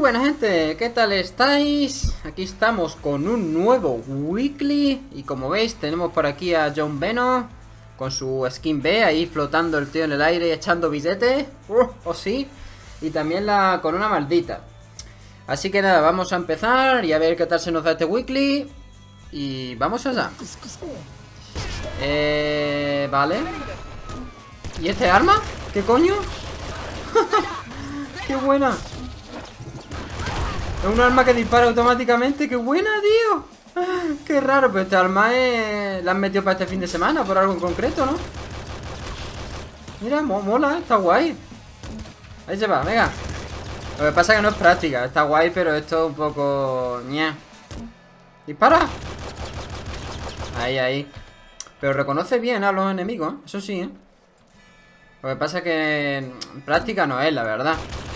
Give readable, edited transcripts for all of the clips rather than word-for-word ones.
buena gente, ¿qué tal estáis? Aquí estamos con un nuevo weekly. Y como veis tenemos por aquí a John Veno con su skin B, ahí flotando el tío en el aire y echando billetes. O sí. Y también la con una maldita. Así que nada, vamos a empezar y a ver qué tal se nos da este weekly. Y vamos allá. Vale. ¿Y este arma? ¿Qué coño? ¡Qué buena! Es un arma que dispara automáticamente. ¡Qué buena, tío! ¡Qué raro! Pero este arma la han metido para este fin de semana, por algo en concreto, ¿no? Mira, mola, está guay. Ahí se va, venga. Lo que pasa es que no es práctica. Está guay, pero esto es un poco... ña. ¡Dispara! Ahí, ahí. Pero reconoce bien a los enemigos, ¿eh? Eso sí, ¿eh? Lo que pasa es que en práctica no es, la verdad.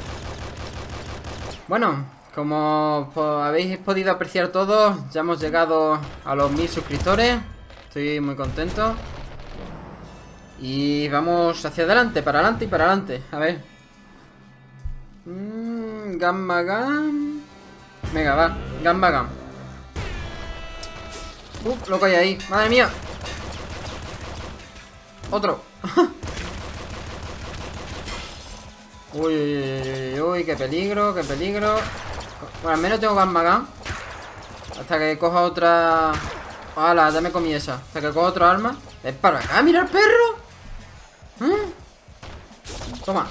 Bueno, como habéis podido apreciar todos, ya hemos llegado a los 1000 suscriptores. Estoy muy contento. Y vamos hacia adelante, para adelante y para adelante. A ver. Gamma Gam. Venga, va, Gamma Gam. Lo que hay ahí, madre mía. Otro. Uy, uy, uy, uy, qué peligro, qué peligro. Bueno, al menos tengo Gamma Gun. Hasta que coja otra... ¡Hala! Ya me comí esa. Hasta que coja otra arma. ¡Es para acá! ¡Mira el perro! Toma.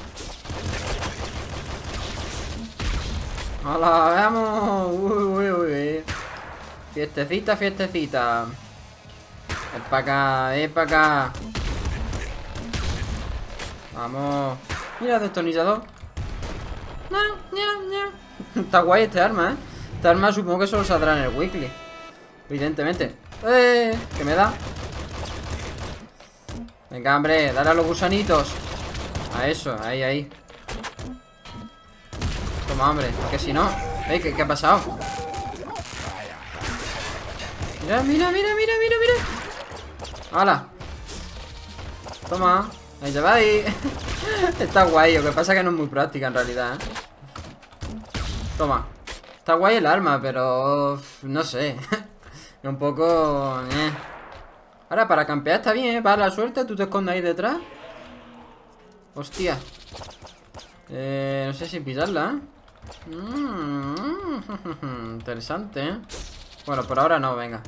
¡Hala! ¡Vamos! Uy, uy, uy. Fiestecita, fiestecita. Es para acá, es para acá. Vamos. Mira, destornillador. Está guay este arma, ¿eh? Este arma supongo que solo saldrá en el weekly. Evidentemente. ¿Qué me da? Venga, hombre, dale a los gusanitos. A eso, ahí, ahí. Toma, hombre, que si no... ¿Qué ha pasado? Mira, mira, mira, mira, mira, mira. ¡Hala! Toma. Ahí se va ahí. Está guay, lo que pasa es que no es muy práctica en realidad, ¿eh? Toma. Está guay el arma, pero... no sé. Es un poco... Ahora, para campear está bien, ¿eh? Para la suerte, tú te escondes ahí detrás. Hostia. No sé si pillarla, ¿eh? Interesante, ¿eh? Bueno, por ahora no, venga.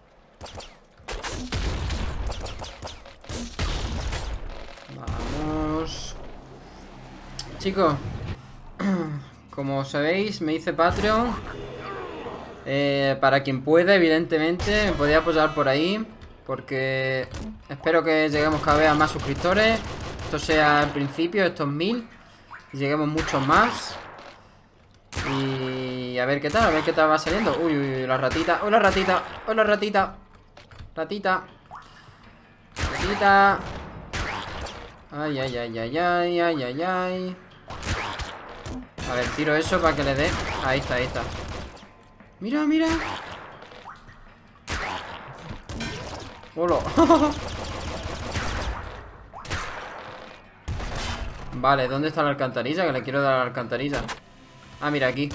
Vamos. Chicos, como sabéis, me hice Patreon. Para quien pueda, evidentemente, me podéis apoyar por ahí. Porque espero que lleguemos cada vez a más suscriptores. Esto sea el principio, estos 1000. Y lleguemos muchos más. Y a ver qué tal va saliendo. Uy, uy, uy, la ratita. Hola, ratita. Hola, ratita. Ratita. Ratita. Ay, ay, ay, ay, ay, ay, ay, ay. A ver, tiro eso para que le dé. Ahí está, ahí está. Mira, mira. Hola. Vale, ¿dónde está la alcantarilla? Que le quiero dar a la alcantarilla. Ah, mira, aquí.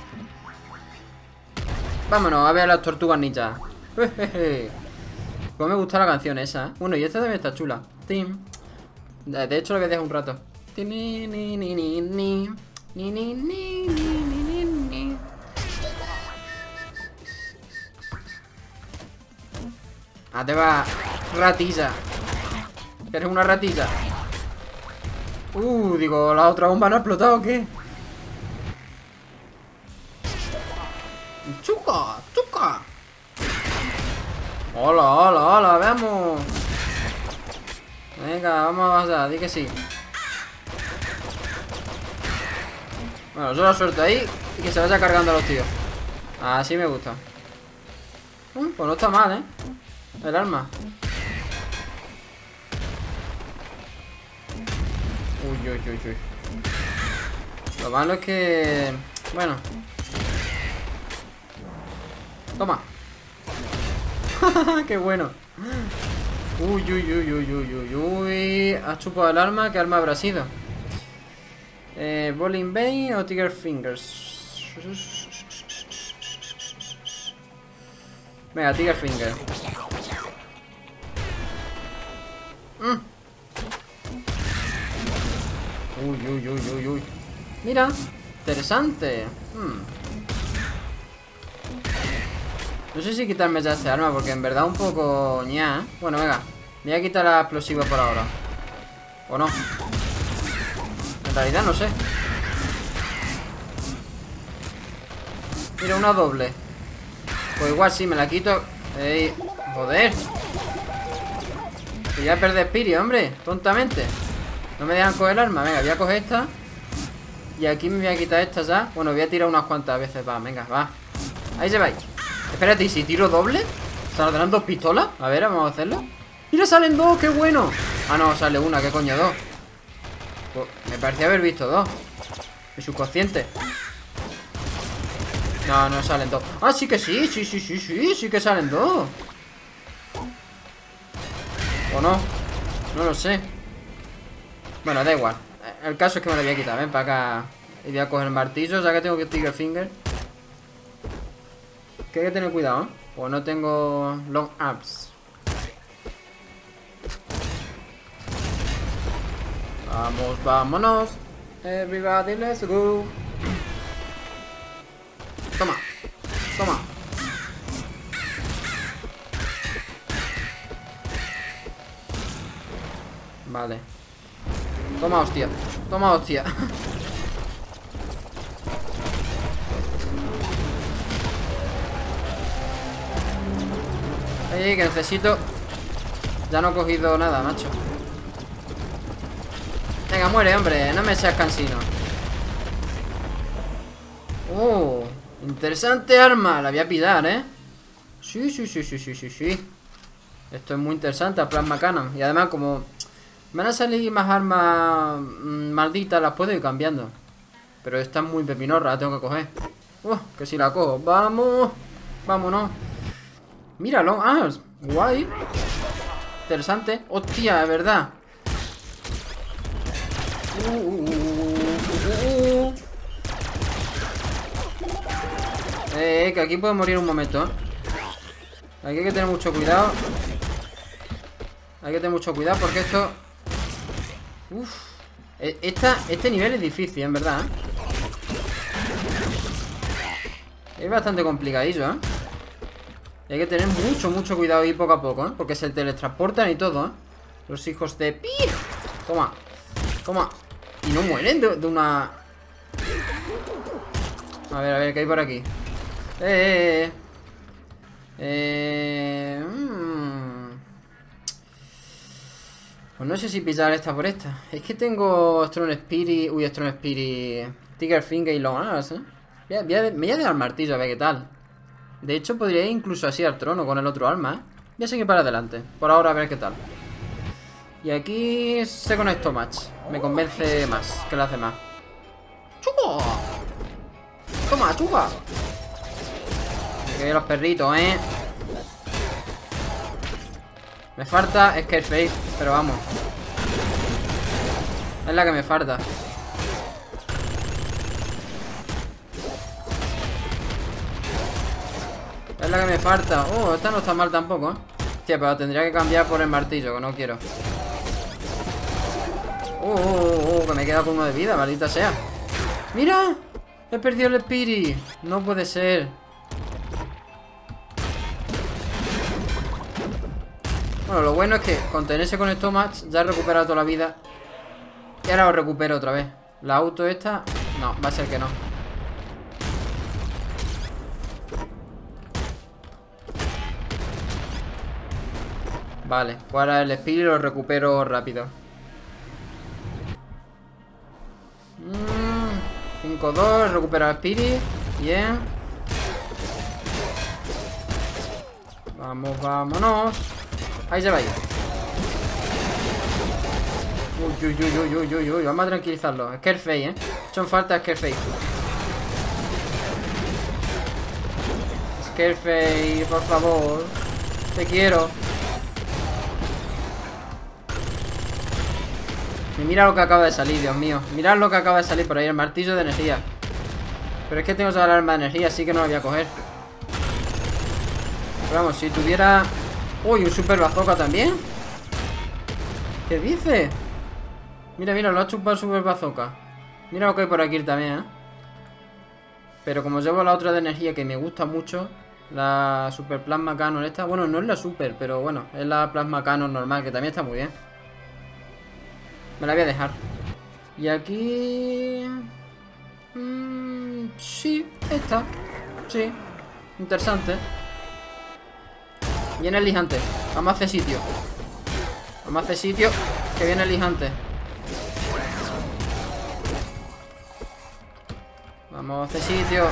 Vámonos a ver a las tortugas ninja. Como me gusta la canción esa, ¿eh? Bueno, y esta también está chula. Tim. De hecho, lo voy a dejar un rato. Ah, te va, ratilla. ¿Eres una ratilla? Digo, ¿la otra bomba no ha explotado o qué? ¡Chuca! ¡Chuca! ¡Hola, hola, hola! ¡Veamos! Venga, vamos allá, di que sí. Bueno, yo la suelto ahí y que se vaya cargando a los tíos. Así me gusta. Pues no está mal, ¿eh? El arma. Uy, uy, uy, uy. Lo malo es que... bueno. Toma. Qué bueno. Uy, uy, uy, uy, uy, uy, uy. ¿Has chupado el arma? ¿Qué arma habrá sido? Bowling Bane o Tiger Fingers. Venga, Tiger Finger. Uy. Mira, interesante. No sé si quitarme ya este arma, porque en verdad un poco ña, ¿eh? Bueno, venga, me voy a quitar la explosiva por ahora. ¿O no? En realidad no sé. Mira, una doble. Pues igual sí, me la quito. ¡Ey! ¡Joder! Que voy a perder Spirit, hombre. Tontamente. No me dejan coger el arma. Venga, voy a coger esta. Y aquí me voy a quitar esta ya. Bueno, voy a tirar unas cuantas veces. Va, venga, va. Ahí se va. Espérate, ¿y si tiro doble? ¿Saldrán dos pistolas? A ver, vamos a hacerlo. ¡Mira, salen dos! ¡Qué bueno! Ah, no, sale una. ¿Qué coño, dos? Pues, me parecía haber visto dos. Mi subconsciente. No, no salen dos. Ah, sí que sí, sí que salen dos. ¿O no? No lo sé. Bueno, da igual. El caso es que me lo voy a quitar. Ven para acá. Y voy a coger el martillo, ya que tengo que Tiger Finger. Que hay que tener cuidado, ¿eh? Pues no tengo long arms. Vamos, vámonos. Everybody, let's go. Toma, toma. Vale. Toma, hostia. Toma, hostia. Que necesito. Ya no he cogido nada, macho. Venga, muere, hombre. No me seas cansino. Interesante arma. La voy a pillar, ¿eh? Sí. Esto es muy interesante, a Plasma Cannon. Y además, como van a salir más armas malditas, las puedo ir cambiando. Pero esta es muy pepinorra, la tengo que coger. Que si la cojo. Vamos. Vámonos. Mira, long arms. Guay. Interesante. Hostia, es verdad. Que aquí puedo morir un momento, ¿eh? Aquí hay que tener mucho cuidado. Hay que tener mucho cuidado porque esto... Este nivel es difícil, en verdad, ¿eh? Es bastante complicadillo, ¿eh? Hay que tener mucho cuidado y poco a poco, ¿eh? Porque se teletransportan y todo, ¿eh? Los hijos de... ¡Pi! Toma. Toma. Y no mueren de una... A ver, ¿qué hay por aquí? Pues no sé si pillar esta por esta. Es que tengo Strong Spirit... Uy, Strong Spirit... Tiger Finger y Long Arms, ¿eh? Me voy a dar el martillo a ver qué tal. De hecho, podría ir incluso así al trono con el otro arma, ¿eh? Voy a seguir para adelante. Por ahora a ver qué tal. Y aquí se conectó match. Me convence más, que lo hace más. ¡Chupa! ¡Toma, chupa! Que veo los perritos, ¿eh? Me falta Scareface, pero vamos. Es la que me falta. Es la que me falta. Esta no está mal tampoco, ¿eh? Hostia, pero tendría que cambiar por el martillo, que no quiero. Que me he quedado con uno de vida, maldita sea. ¡Mira! He perdido el Spirit. No puede ser. Bueno, lo bueno es que con tenerse con estos match ya he recuperado toda la vida. Y ahora lo recupero otra vez. La auto esta... No, va a ser que no. Vale, pues ahora el Spirit lo recupero rápido. 5-2, recupera el Spirit. Bien. Vamos, vámonos. Ahí se va. Uy, vamos a tranquilizarlo. Scareface, ¿eh? Son falta Scareface. Scareface, por favor. Te quiero. Y mira lo que acaba de salir, Dios mío. Mirad lo que acaba de salir por ahí, el martillo de energía. Pero es que tengo esa alarma de energía, así que no la voy a coger. Pero vamos, si tuviera... Uy, un super bazooka también. ¿Qué dice? Mira, mira, lo ha chupado el super bazooka. Mira lo que hay por aquí también, ¿eh? Pero como llevo la otra de energía que me gusta mucho, la super plasma cannon esta. Bueno, no es la super, pero bueno, es la plasma cannon normal, que también está muy bien. Me la voy a dejar. Y aquí... sí, esta. Sí, interesante. Viene el lijante. Vamos a hacer sitio. Vamos a hacer sitio, que viene el lijante. Vamos a hacer sitio.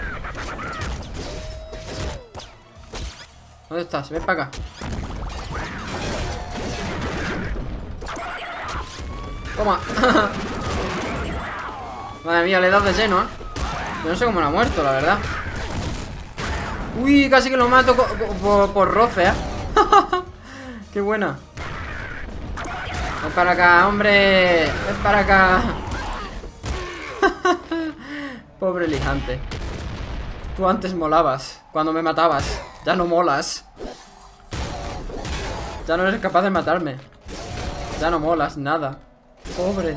¿Dónde estás? Ven para acá. Toma. Madre mía, le he dado de lleno, ¿eh? Yo no sé cómo no ha muerto, la verdad. Uy, casi que lo mato por roce, ¿eh? Qué buena. Ven para acá, hombre. Ven para acá. Pobre lijante. Tú antes molabas cuando me matabas. Ya no molas. Ya no eres capaz de matarme. Ya no molas, nada. Pobre.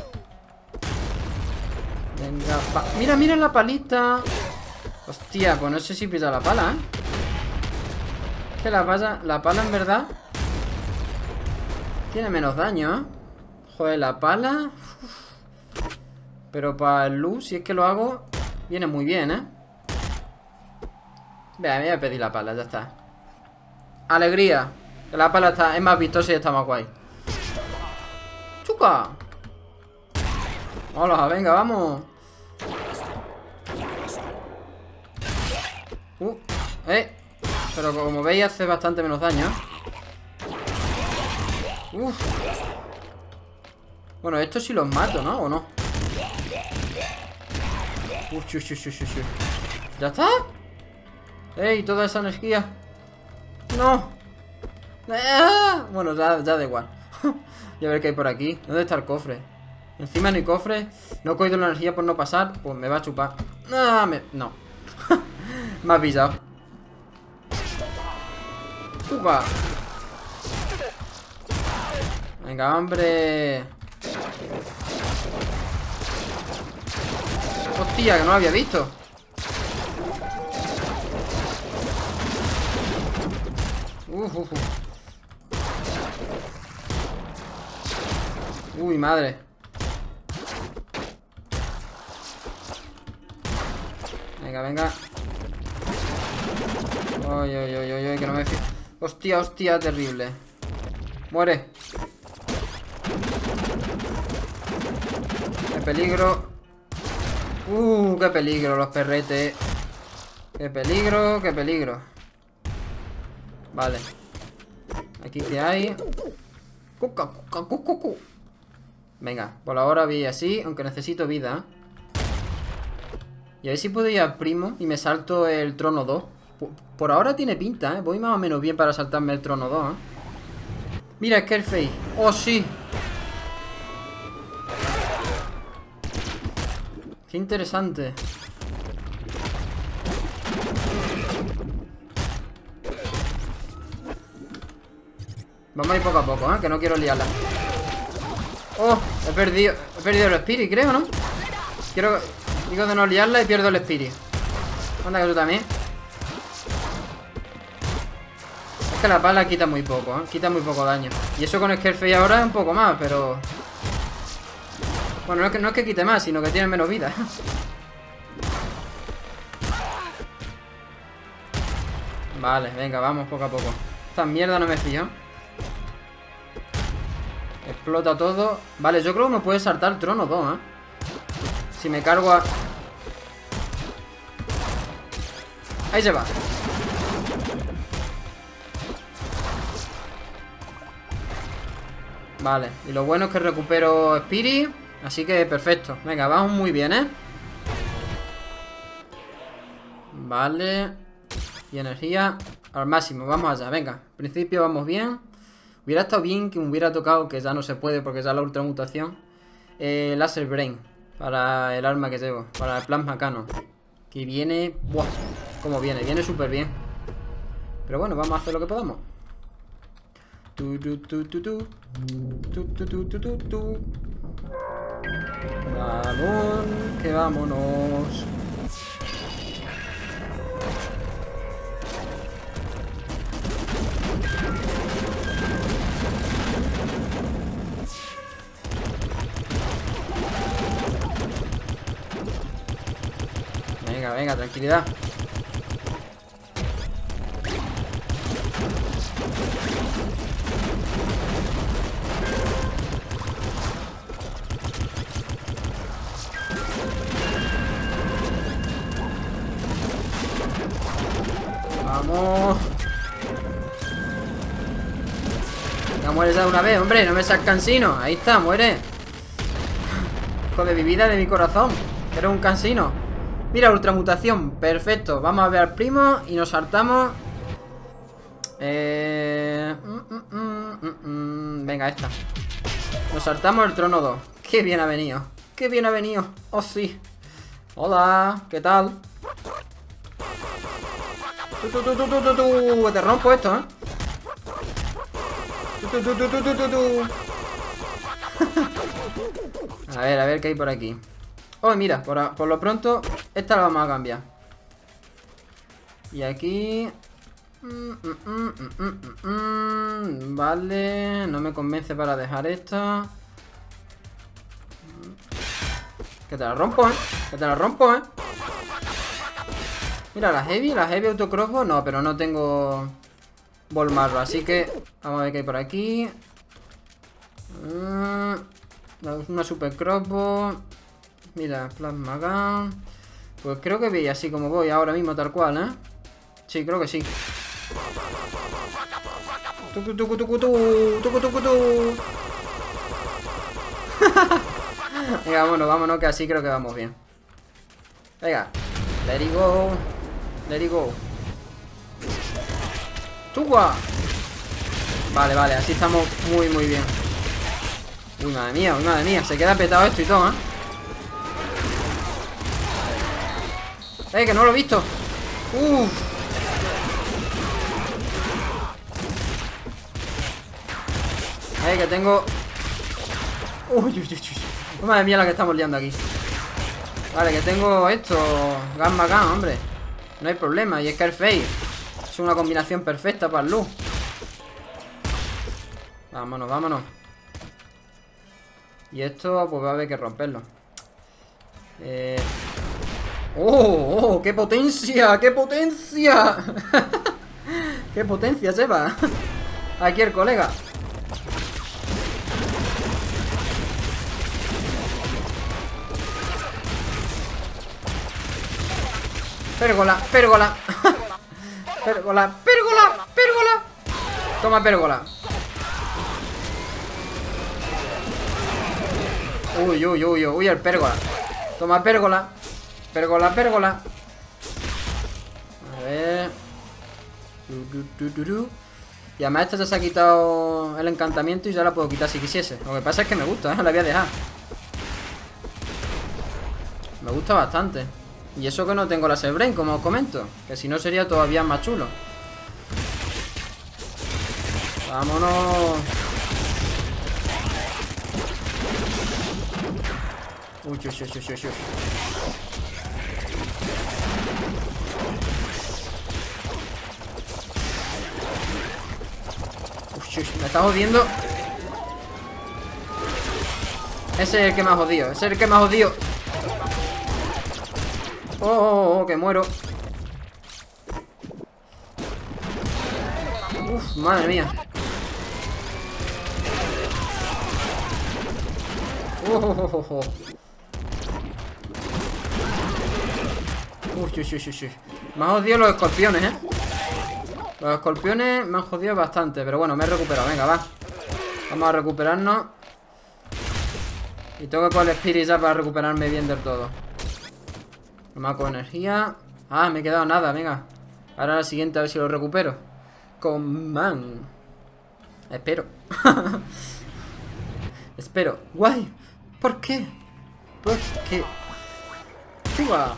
Venga, mira, mira la palita. Hostia, pues no sé si pisa la pala, ¿eh? Es que la pala en verdad tiene menos daño, ¿eh? Joder, la pala. Pero para el luz, si es que lo hago, viene muy bien, ¿eh? Vea, me voy a pedir la pala, ya está. Alegría. Que la pala es más vistosa y está más guay. ¡Chuca! Hola, venga, vamos. Pero como veis hace bastante menos daño. Uf. Bueno, estos sí los mato, ¿no? ¿O no? ¿Ya está? ¡Ey! Toda esa energía. ¡No! Bueno, ya da igual. Y a ver qué hay por aquí. ¿Dónde está el cofre? Encima no hay cofre. No he cogido la energía por no pasar. Pues me va a chupar. No. Me ha pillado. ¡Chupa! Venga, hombre. Hostia, que no lo había visto. Uy, madre. Venga, venga. Uy, que no me fío. Hostia, hostia, terrible. Muere. Qué peligro. Qué peligro los perretes. Qué peligro, qué peligro. Vale. Aquí que hay. Venga, por ahora voy así, aunque necesito vida. Y a ver si puedo ir al primo y me salto el trono 2. Por ahora tiene pinta, ¿eh? Voy más o menos bien para saltarme el trono 2, ¿eh? Mira, Scarface. ¡Oh, sí! Qué interesante. Vamos a ir poco a poco, ¿eh? Que no quiero liarla. ¡Oh! He perdido el Spirit, creo, ¿no? Digo de no liarla y pierdo el Spirit. Anda, que tú también. Es que la pala quita muy poco, ¿eh? Quita muy poco daño. Y eso con Scarface ahora es un poco más, pero... Bueno, no es que quite más, sino que tiene menos vida. Vale, venga, vamos poco a poco. Esta mierda no me fío. Explota todo. Vale, yo creo que me puede saltar el trono 2, ¿eh? Si me cargo a... Ahí se va. Vale, y lo bueno es que recupero Spirit. Así que perfecto. Venga, vamos muy bien, ¿eh? Vale. Y energía al máximo, vamos allá, venga. Al principio vamos bien. Hubiera estado bien que me hubiera tocado, que ya no se puede porque ya la ultramutación, Laser Brain. Para el arma que llevo. Para el plasma canon. Que viene... ¡Buah! Como viene. Viene súper bien. Pero bueno, vamos a hacer lo que podamos. Vamos, que vámonos. Venga, venga, tranquilidad. Vamos. Ya mueres ya de una vez, hombre. No me seas cansino. Ahí está, muere. Hijo de mi vida, de mi corazón. Eres un cansino. Mira, ultramutación. Perfecto. Vamos a ver al primo y nos saltamos. Venga, esta. Nos saltamos el trono 2. Qué bien ha venido. Qué bien ha venido. Oh, sí. Hola. ¿Qué tal? Te rompo esto, ¿eh? A ver qué hay por aquí. Oh, mira, por lo pronto esta la vamos a cambiar. Y aquí... Vale, no me convence para dejar esta. Que te la rompo, ¿eh? Que te la rompo, ¿eh? Mira, la heavy autocrossbow. No, pero no tengo ball marro, así que vamos a ver qué hay por aquí. Una super crossbow. Mira, plasma gun. Pues creo que voy así como voy ahora mismo, tal cual, ¿eh? Sí, creo que sí. Venga, vámonos, que así creo que vamos bien. Venga, let it go. Let it go. ¡Tuwa! Vale, así estamos muy bien. Uy, madre mía, se queda petado esto y todo, ¿eh? Que no lo he visto. Que tengo... Uy. Madre mía la que estamos liando aquí. Vale, que tengo esto. Gamma Gun, hombre. No hay problema. Y Scarface. Es una combinación perfecta para el loot. Vámonos. Y esto, pues va a haber que romperlo. ¡Oh! ¡Qué potencia! ¡Qué potencia! ¡Qué potencia lleva! Aquí el colega. Pérgola. Toma, pérgola. Uy, el pérgola. Toma, pérgola. Pérgola. A ver. Y además esta ya se ha quitado el encantamiento y ya la puedo quitar si quisiese. Lo que pasa es que me gusta, ¿eh? La voy a dejar. Me gusta bastante. Y eso que no tengo la Brain, como os comento. Que si no sería todavía más chulo. Vámonos. Uy. Me está jodiendo. Ese es el que me ha jodido. Oh, que muero. Uf, madre mía. Uy. Me han jodido los escorpiones, ¿eh? Los escorpiones me han jodido bastante. Pero bueno, me he recuperado, venga, va. Vamos a recuperarnos. Y tengo que poner el Spirit ya para recuperarme bien del todo. Toma con energía. Ah, me he quedado nada, venga. Ahora la siguiente a ver si lo recupero. Con man. Espero. Espero. Guay. ¿Por qué? Pues que... ¡Chuba!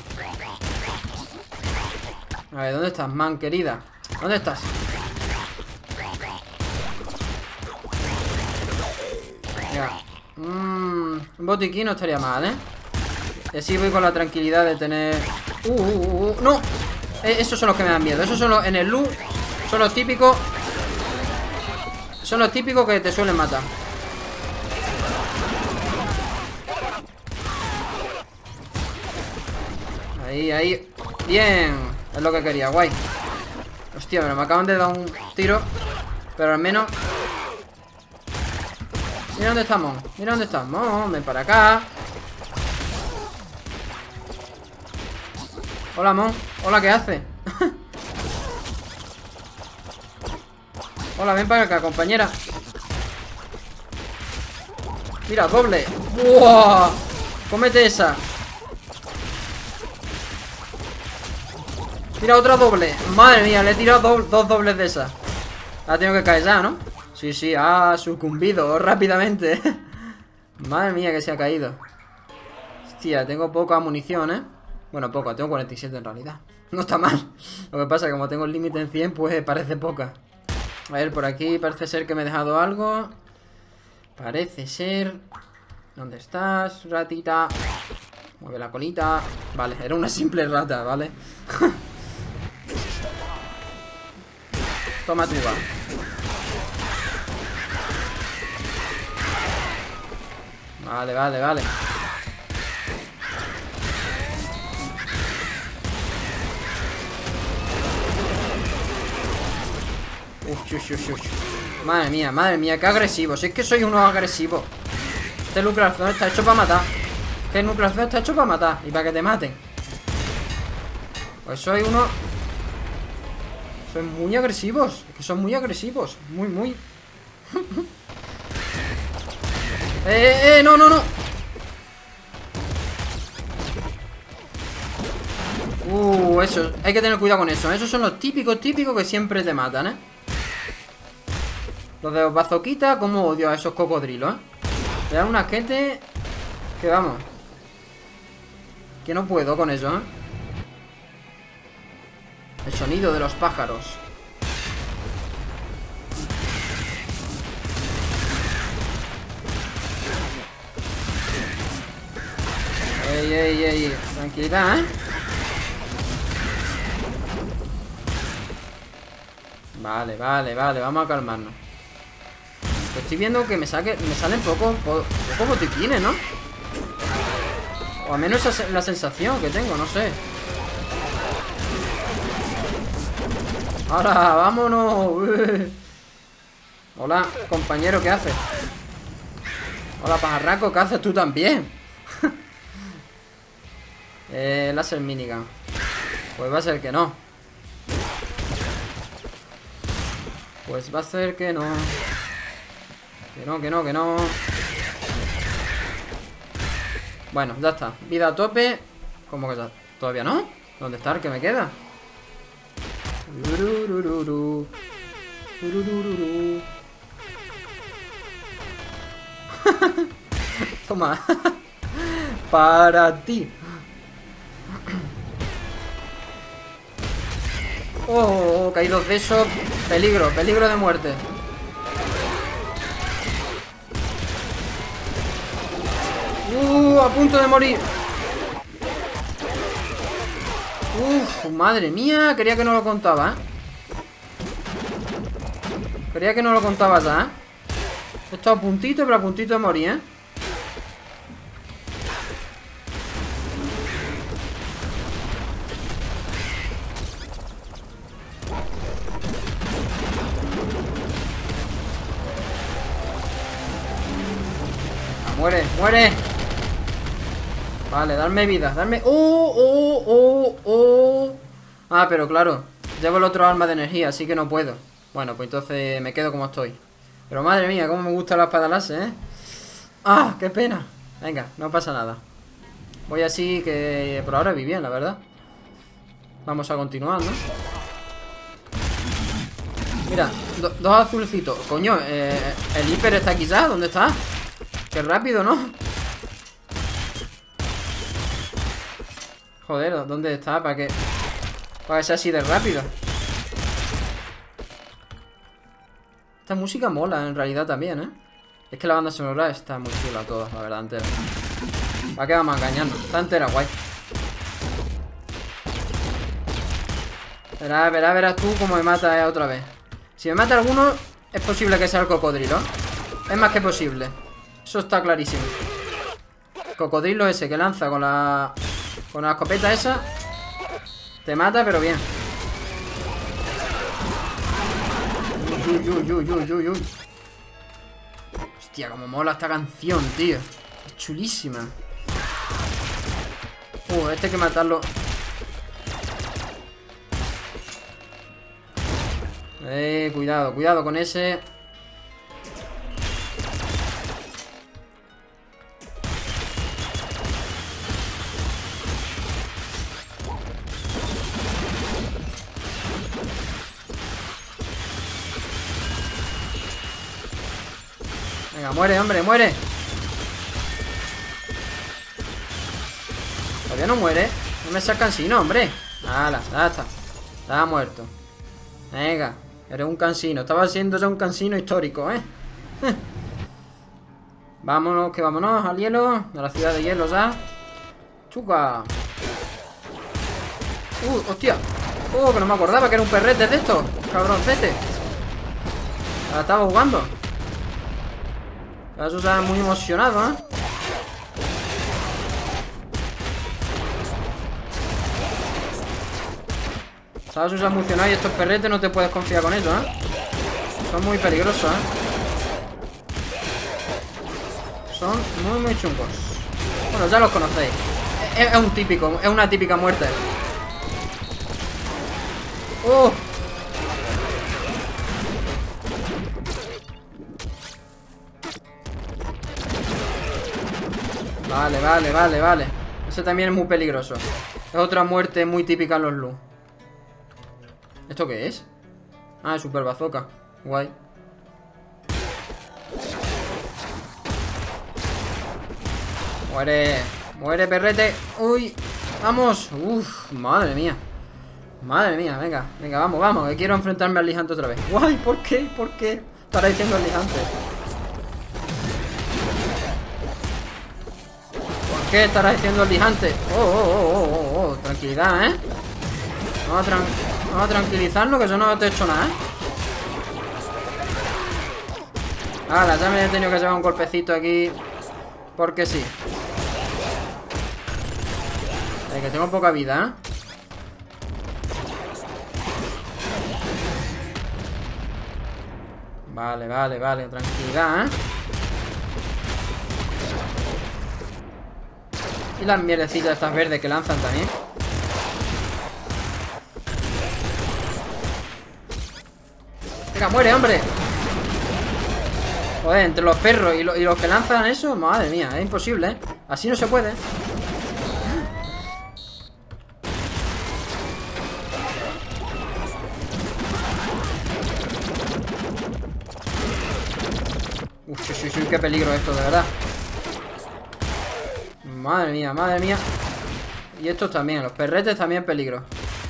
A ver, ¿dónde estás, man, querida? ¿Dónde estás? Ya. Un botiquín no estaría mal, ¿eh? Y así voy con la tranquilidad de tener... ¡No! Esos son los que me dan miedo. Esos son los... En el loot son los típicos... Son los típicos que te suelen matar. Ahí, ahí. Bien. Es lo que quería, guay. Hostia, pero me acaban de dar un tiro. Pero al menos... Mira dónde estamos. Mira dónde estamos. Ven para acá. Hola, Mon. Hola, ¿qué hace? Hola, ven para acá, compañera. Mira, doble. ¡Wow! Cómete esa. Mira, otra doble. Madre mía, le he tirado dos dobles de esas. Ha tenido que caer ya, ¿no? Sí, sí, ha sucumbido rápidamente. Madre mía, que se ha caído. Hostia, tengo poca munición, ¿eh? Bueno, poca, tengo 47 en realidad. No está mal. Lo que pasa es que como tengo el límite en 100, pues parece poca. A ver, por aquí parece ser que me he dejado algo. Parece ser... ¿Dónde estás, ratita? Mueve la colita. Vale, era una simple rata, ¿vale? Toma tu va. Vale, vale, vale. Madre mía, qué agresivo. Si es que soy uno agresivo. Este nucleación está hecho para matar. Este nucleación está hecho para matar. Y para que te maten. Pues soy uno... Son muy agresivos. Es que son muy agresivos. Muy. No, no, no. Eso. Hay que tener cuidado con eso. Esos son los típicos que siempre te matan, ¿eh? Los de los bazoquitas, como odio a esos cocodrilos, ¿eh? Le dan un asquete que vamos. Que no puedo con eso, ¿eh? El sonido de los pájaros. Ey. Tranquilidad, ¿eh? Vale. Vamos a calmarnos. Estoy viendo que me salen poco botiquines, ¿no? O al menos esa es la sensación que tengo, no sé. Ahora, vámonos. Hola, compañero, ¿qué haces? Hola, pajarraco, ¿qué haces tú también? Láser minigun. Pues va a ser que no. Pues va a ser que no. Que no. Bueno, ya está. Vida a tope. ¿Cómo que ya? ¿Todavía no? ¿Dónde está el que me queda? Toma. Para ti. Oh, caídos de eso. Peligro de muerte. A punto de morir. Madre mía. Quería que no lo contaba, ¿eh? Creía que no lo contaba ya, ¿eh? He estado a puntito, pero a puntito de morir, ¿eh? Muere, muere. Vale, darme vida, darme... Ah, pero claro, llevo el otro arma de energía, así que no puedo. Bueno, pues entonces me quedo como estoy. Pero madre mía, cómo me gusta la espada láser, ¿eh? Ah, qué pena. Venga, no pasa nada. Voy así que por ahora vi bien, la verdad. Vamos a continuar, ¿no? Mira, dos azulcitos. Coño, el hiper está aquí ya, ¿dónde está? Qué rápido, ¿no? Joder, ¿dónde está? Para que sea así de rápido. Esta música mola en realidad también, ¿eh? Es que la banda sonora está muy chula toda, la verdad, entera. ¿Para qué vamos engañando? Está entera, guay. Verás tú cómo me mata otra vez. Si me mata alguno, es posible que sea el cocodrilo. Es más que posible. Eso está clarísimo. El cocodrilo ese que lanza con la escopeta esa te mata, pero bien. Uy. Hostia, como mola esta canción, tío. Es chulísima. Este hay que matarlo. Cuidado con ese. Venga, muere, hombre, muere. Todavía no muere. No me seas cansino, hombre. Hala, ya está. Estaba muerto. Venga, eres un cansino. Estaba siendo ya un cansino histórico, ¿eh? Vámonos, que vámonos al hielo. A la ciudad de hielo ya. Chuca. Hostia. Que no me acordaba que era un perrete de estos. Cabroncete. La estaba jugando. Eso se ha muy emocionado, ¿eh? ¿Sabes? Se ha emocionado y estos perretes no te puedes confiar con ellos, ¿eh? Son muy peligrosos, ¿eh? Son muy chungos. Bueno, ya los conocéis. Es una típica muerte. Vale. Ese también es muy peligroso. Es otra muerte muy típica en los Lu. ¿Esto qué es? Ah, es super bazooka. Guay. Muere, perrete. Uy, vamos. Madre mía, venga, vamos, que quiero enfrentarme al Lijante otra vez. Guay, ¿por qué? Estará diciendo el Lijante. ¿Qué estará diciendo el Lijante? Tranquilidad, ¿eh? Vamos a tranquilizarlo, que yo no te he hecho nada, ¿eh? Ya me he tenido que llevar un golpecito aquí. Porque sí. Que tengo poca vida, ¿eh? Vale, tranquilidad, ¿eh? Y las mierdecitas estas verdes que lanzan también. Venga, muere, hombre. Joder, entre los perros y los que lanzan eso, madre mía, es imposible, ¿eh? Así no se puede. Sí, qué peligro esto, de verdad. Madre mía. Y estos también, los perretes también peligro.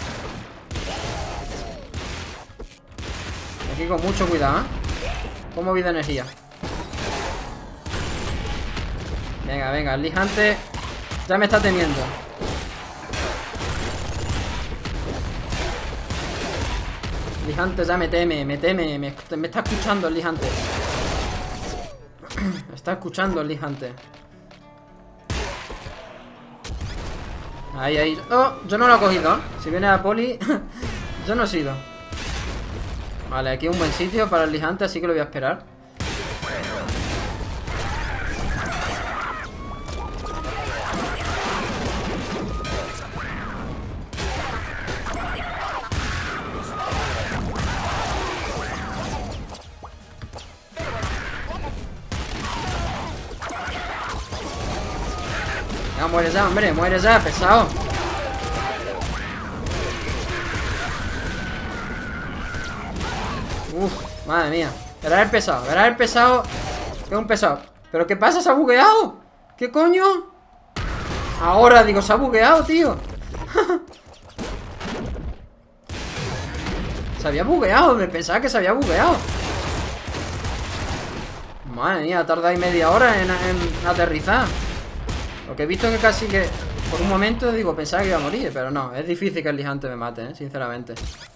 Aquí con mucho cuidado, ¿eh? Como vida energía. Venga, el Lijante ya me está temiendo. El Lijante ya me teme. Me está escuchando el Lijante. Me está escuchando el Lijante. Ahí. Yo no lo he cogido. Si viene a Poli, yo no he sido. Vale, aquí un buen sitio para el Lijante, así que lo voy a esperar. Ya, muere ya, hombre, muere ya, pesado. Madre mía. Verá el pesado. Que es un pesado. ¿Pero qué pasa? ¿Se ha bugueado? ¿Qué coño? Ahora digo, se ha bugueado, tío. Se había bugueado, me pensaba que se había bugueado. Madre mía, tarda ahí media hora en aterrizar. Lo que he visto es que casi que por un momento digo, pensaba que iba a morir. Pero no, es difícil que el lijante me mate, sinceramente.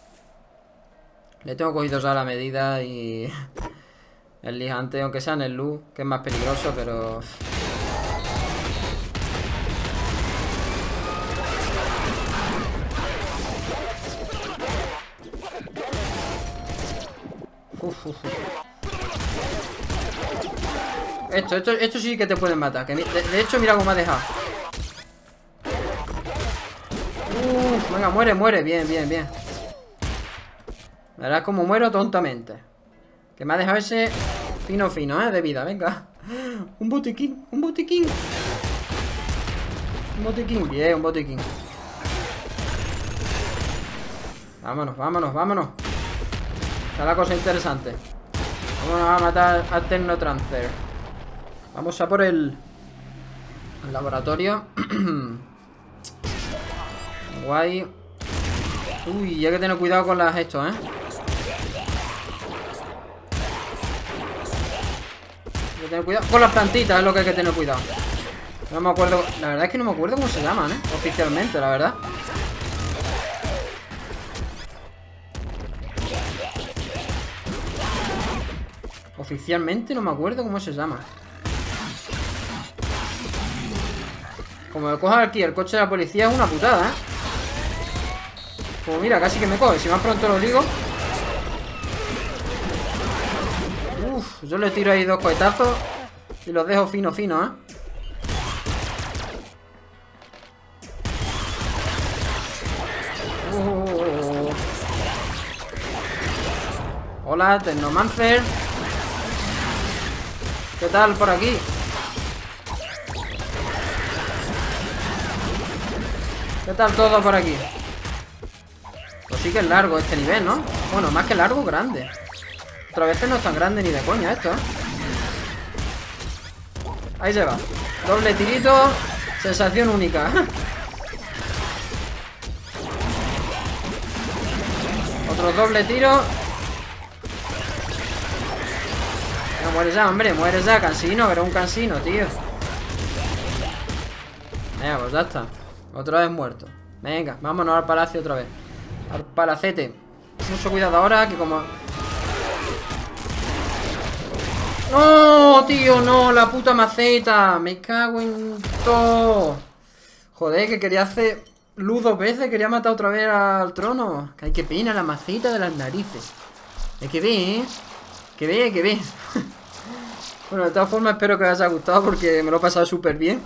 Le tengo cogido ya la medida y... El lijante, aunque sea en el luz, que es más peligroso, pero... Esto sí que te pueden matar. Que de hecho, mira cómo me ha dejado. Venga, muere. Bien. Verás cómo muero tontamente. Que me ha dejado ese fino, de vida. Venga. Un botiquín. Bien, un botiquín. Vámonos. Está la cosa interesante. Vamos a matar al Tecnotrancer. Vamos a por el laboratorio. Guay. Uy, hay que tener cuidado con las estos, Hay que tener cuidado con las plantitas, es lo que hay que tener cuidado. No me acuerdo. La verdad es que no me acuerdo cómo se llaman, oficialmente, la verdad. Oficialmente no me acuerdo cómo se llama. Como me coja aquí el coche de la policía es una putada, Pues mira, casi que me coge. Si más pronto lo digo. Uf, yo le tiro ahí 2 cohetazos y los dejo fino, Hola, Tecnomancer. ¿Qué tal por aquí? ¿Qué tal todo por aquí? Pues sí que es largo este nivel, ¿no? Bueno, más que largo, grande. Otras veces no es tan grande ni de coña esto, Ahí se va. Doble tirito. Sensación única. Otro doble tiro. No, mueres ya, hombre. Mueres ya, cansino. Pero un cansino, tío. Venga, pues ya está. Otra vez muerto. Venga, vámonos al palacio otra vez. Al palacete. Mucho cuidado ahora, que como... ¡No, tío! ¡No! ¡La puta maceta! ¡Me cago en todo! Joder, que quería hacer luz 2 veces. Quería matar otra vez al trono. Que hay que pena la maceta de las narices. Es que ve, Que ve. Bueno, de todas formas espero que os haya gustado porque me lo he pasado súper bien.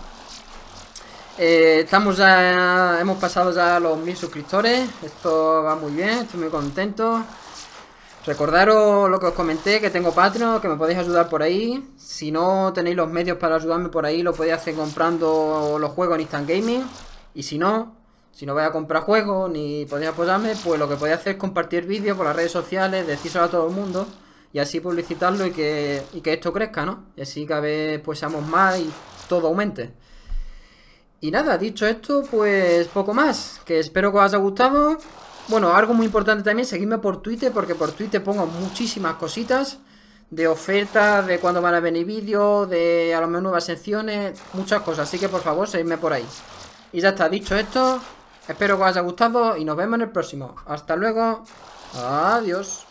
Hemos pasado ya los 1000 suscriptores. Esto va muy bien, estoy muy contento. Recordaros lo que os comenté, que tengo Patreon, que me podéis ayudar por ahí. Si no tenéis los medios para ayudarme por ahí, lo podéis hacer comprando los juegos en Instant Gaming. Y si no vais a comprar juegos ni podéis apoyarme, pues lo que podéis hacer es compartir vídeos por las redes sociales, decírselo a todo el mundo y así publicitarlo y que esto crezca, ¿no? Y así cada vez pues seamos más y todo aumente. Y nada, dicho esto, pues poco más. Que espero que os haya gustado. Bueno, algo muy importante también, seguidme por Twitter, porque por Twitter pongo muchísimas cositas. De ofertas, de cuándo van a venir vídeos, de a lo mejor nuevas secciones, muchas cosas. Así que por favor, seguidme por ahí. Y ya está, dicho esto, espero que os haya gustado y nos vemos en el próximo. Hasta luego. Adiós.